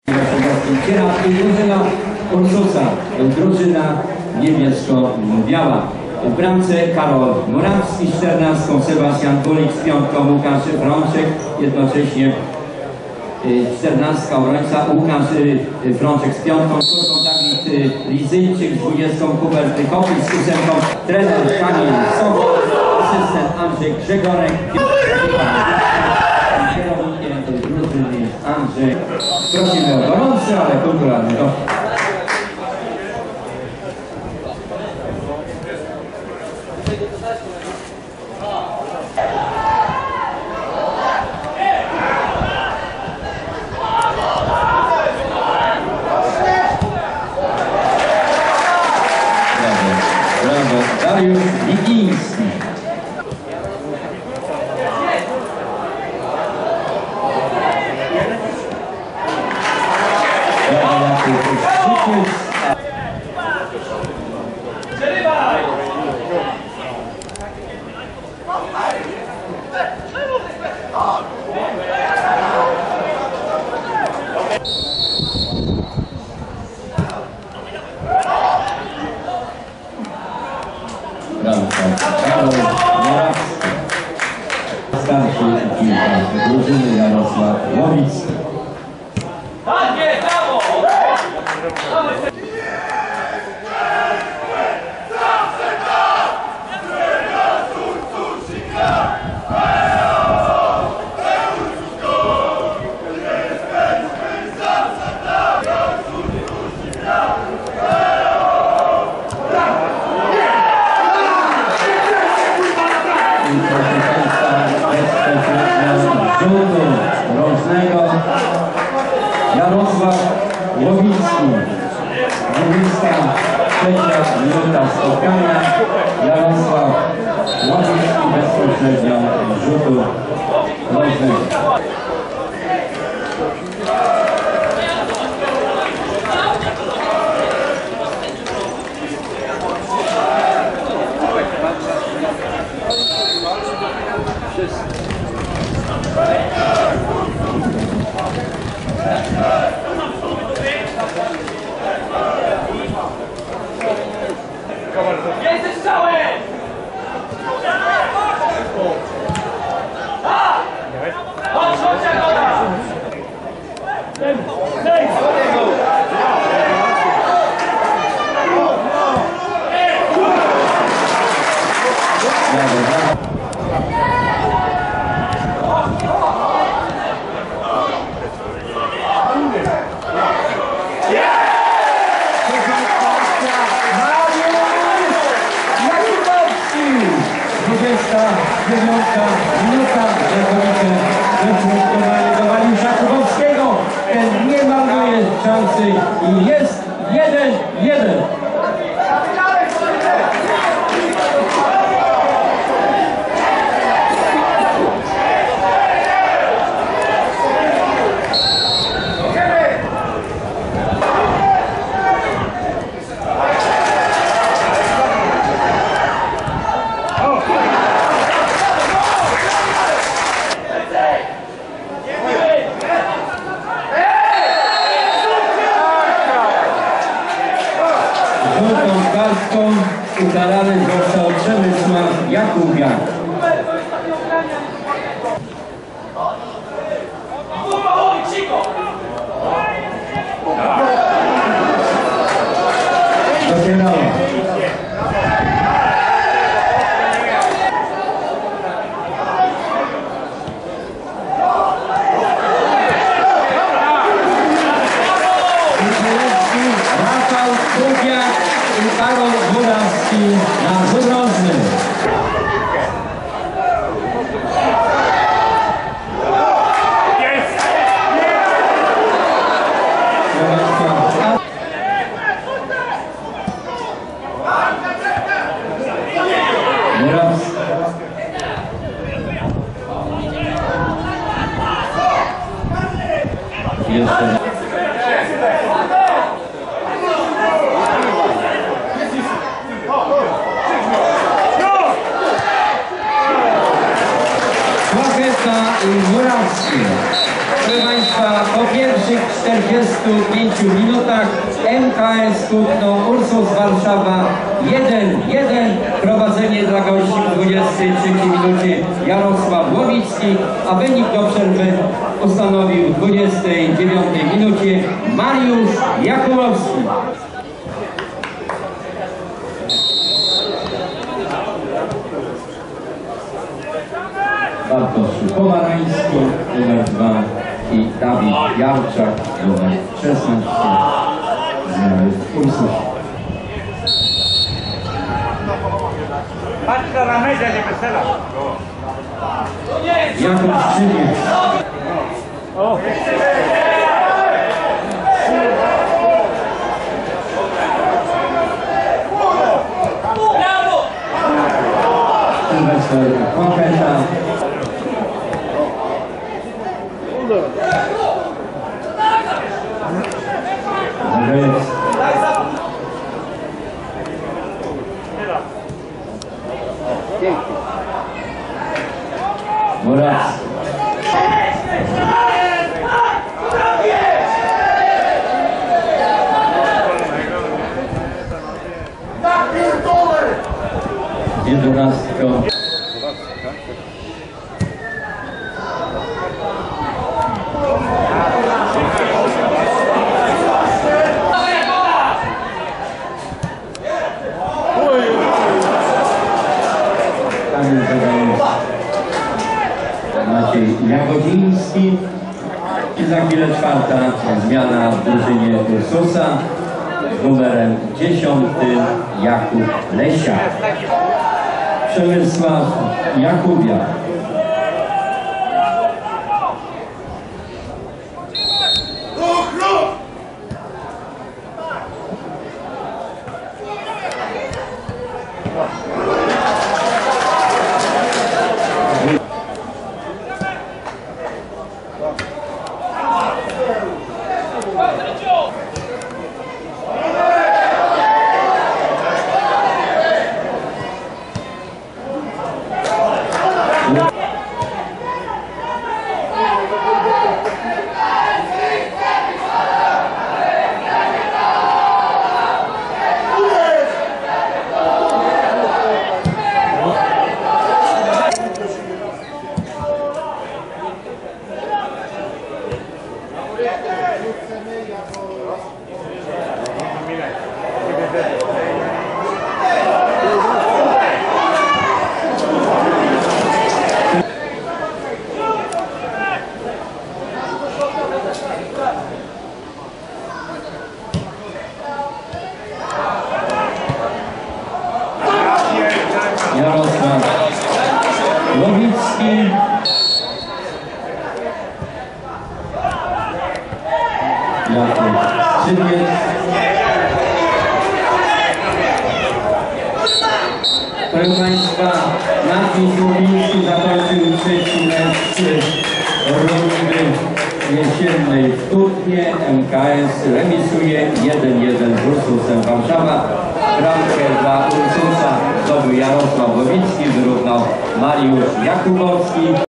I drużyna Ursusa, drużyna niebiesko-biała. W bramce Karol Morawski z 14, Sebastian Kulik z 5, Łukasz Frączek, jednocześnie 14 obrońca Łukasz Frączek z 5, Dawid Lizyjczyk z 20, Hubert Kopicz z 8, trener Kamil Sobol, asystent Andrzej Grzegorek, kierownikiem drużyny Andrzej. Prosimy o gorący, ale kulturalny gość. Brawo, Dariusz Wigiński. Brawo, Jakub Krzykiec. Karol Morawski. Starszy piłkarz drużyny Jarosław Łowicki. Rzutu rocznego Jarosław Łowicki. 23 minuta spotkania. Jarosław Łowicki bezpośrednio rzutu rocznego. Jesteś cały! Chodź, chodź, Jagoda! Minuta znakomite wypunktowanie do Mariusza Kubowskiego. Ten nie marnuje szansy i jest 1-1. Żółtą kartką ukarany został Przemysław Jakubiak. Docierała. Rafał Kubiak i Karol Morawski na rzut rożny. Morawski. Jeszcze. Morawski. Proszę Państwa, po pierwszych 45 minutach MKS Kutno Ursus Warszawa 1-1. Prowadzenie dla gości w 23 minucie Jarosław Łowicki, a wynik do przerwy ustanowił w 29 minucie Mariusz Jakubowski. Bartosz Pomarański, numer 2 i Dawid Jarczak, numer 16 w Ursusie. Patrz na media, nie wesela. Jakub Krzywiec. Sylwester Kocheta. Rys. Morac. Jedenastko. Maciej Jagodziński i za chwilę czwarta zmiana w drużynie Ursusa z numerem 10 Jakub Lesia. Przemysław Jakubia. Jarosław Łowicki. Jakub Krzywiec. Proszę Państwa, Maciej Słowiński zakończył trzeci mecz rundy jesiennej w Kutnie. MKS remisuje 1-1 z Ursusem Warszawa. Bramkę dla Ursusa zdobył Jarosław Łowicki, wyrównał Mariusz Jakubowski.